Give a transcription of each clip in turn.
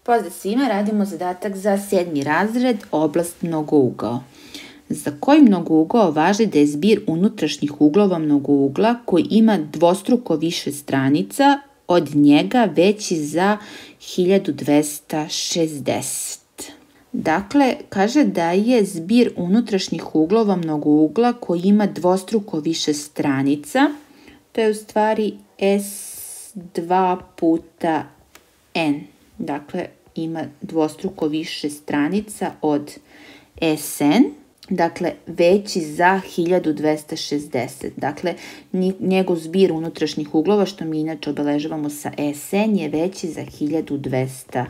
Pozdrav svima, radimo zadatak za 7. razred, oblast mnogougao. Za koji mnogougao važi da je zbir unutrašnjih uglova mnogougla koji ima dvostruko više stranica od njega veći za 1260. Dakle, kaže da je zbir unutrašnjih uglova mnogougla koji ima dvostruko više stranica, to je u stvari S2 puta N. Dakle, ima dvostruko više stranica od SN, dakle veći za 1260. Dakle, njegov zbir unutrašnjih uglova, što mi inače obeležavamo sa SN, je veći za 1260.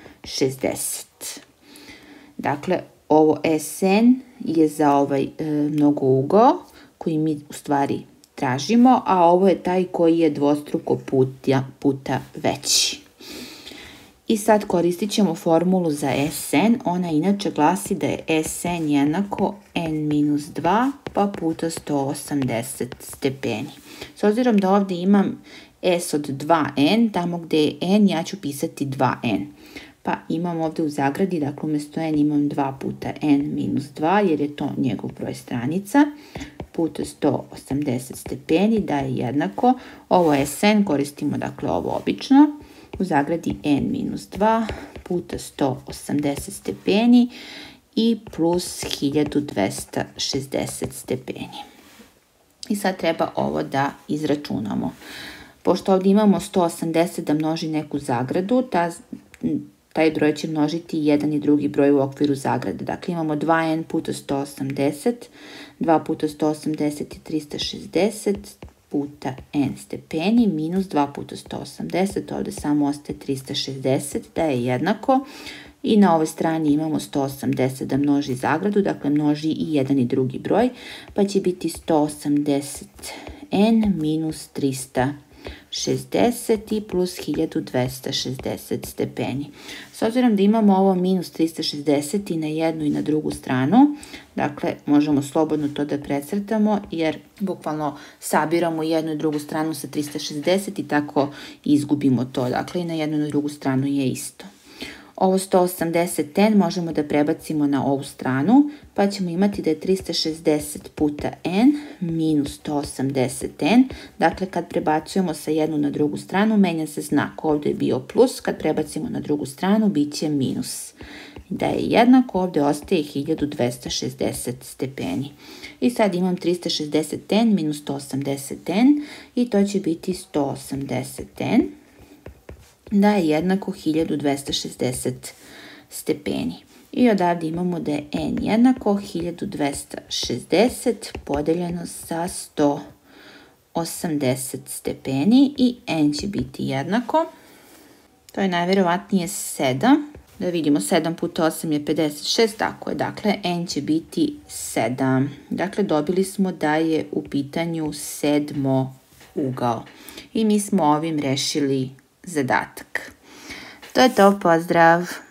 Dakle, ovo SN je za ovaj mnogougao koji mi u stvari tražimo, a ovo je taj koji je dvostruko puta veći. I sad koristit ćemo formulu za SN, ona inače glasi da je SN jednako N-2 pa puta 180 stepeni. S obzirom da ovdje imam S od 2N, tamo gdje je N ja ću pisati 2N. Pa imam ovdje u zagradi, dakle umjesto N imam 2 puta N-2 jer je to njegov broj stranica, puta 180 stepeni da je jednako, ovo SN koristimo dakle ovo obično, u zagradi N-2 puta 180 stepeni i plus 1260 stepeni. I sad treba ovo da izračunamo. Pošto ovdje imamo 180 da množi neku zagradu, taj broj će množiti jedan i drugi broj u okviru zagrade. Dakle, imamo 2n puta 180, 2 puta 180 je 360, puta n stepeni minus 2 puta 180, ovdje samo ostaje 360 da je jednako i na ovoj strani imamo 180 da množi zagradu, dakle množi i jedan i drugi broj, pa će biti 180 n minus 360 i plus 1260 stepeni. S obzirom da imamo ovo minus 360 i na jednu i na drugu stranu, dakle možemo slobodno to da precrtamo jer bukvalno sabiramo jednu i drugu stranu sa 360 i tako izgubimo to. Dakle i na jednu i na drugu stranu je isto. Ovo 180n možemo da prebacimo na ovu stranu, pa ćemo imati da je 360 puta n minus 180n. Dakle, kad prebacujemo sa jednu na drugu stranu, menja se znak. Ovdje je bio plus, kad prebacimo na drugu stranu, bit će minus. Da je jednako, ovdje ostaje 1260 stepeni. I sad imam 360n minus 180n i to će biti 180n. Da je jednako 1260 stepeni. I odavdje imamo da je n jednako 1260 podeljeno sa 180 stepeni i n će biti jednako. To je najvjerovatnije 7. Da vidimo, 7 puta 8 je 56, tako je. Dakle, n će biti 7. Dakle, dobili smo da je u pitanju sedmougao. I mi smo ovim rešili zadatak. To je to, pozdrav!